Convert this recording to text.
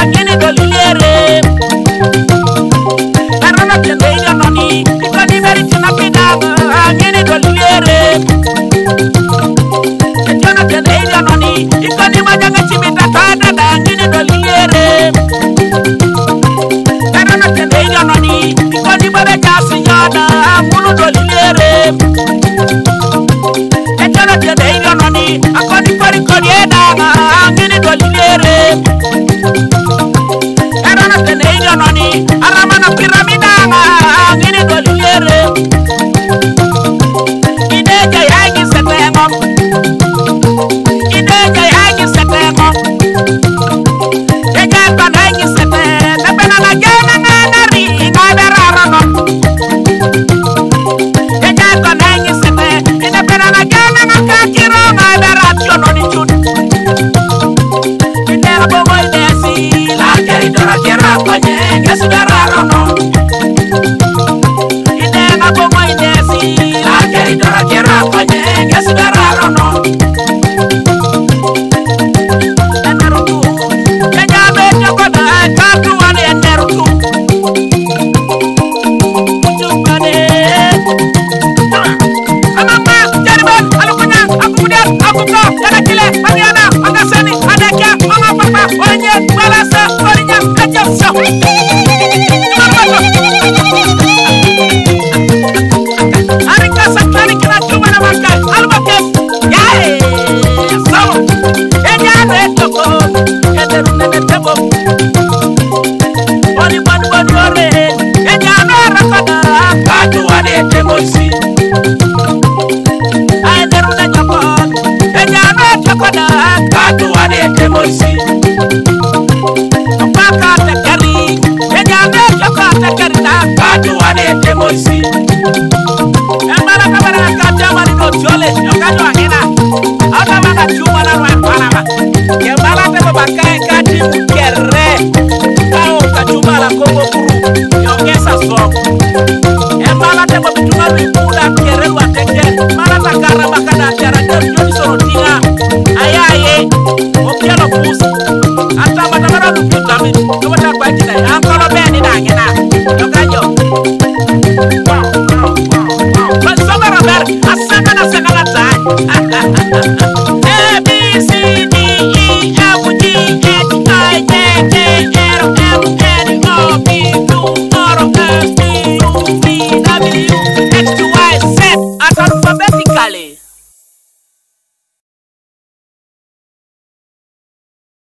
ngini dolilere arana tende ida noni ikoni beri tina pida ngini dolilere jana tende ida noni ikoni majanga chimita tada da ngini dolilere arana tende ida noni ikoni bere kasi nyada mulu dolilere jana tende ida noni akoni pari kodi eda ngini dolilere arana tende ida noni aramana piramida ngini dolilere ideja yangi setengo ideja yangi setengo deja kana yangi seten nebena na jana nganari ngadararano deja kana yangi seten nebena na jana ngakakiro ngadaratio noni chut idera bogo idesi la keri dora kera kanye ngesudararano idera bogo idesi la keri dora kera kanye ngesudararano enarutu jajabe jokoda katu wale enarutu jukade amamba jariban alukunya akubudia akuka yanakile baniana angasani adaka mama papa onye balasa orinya kajamsa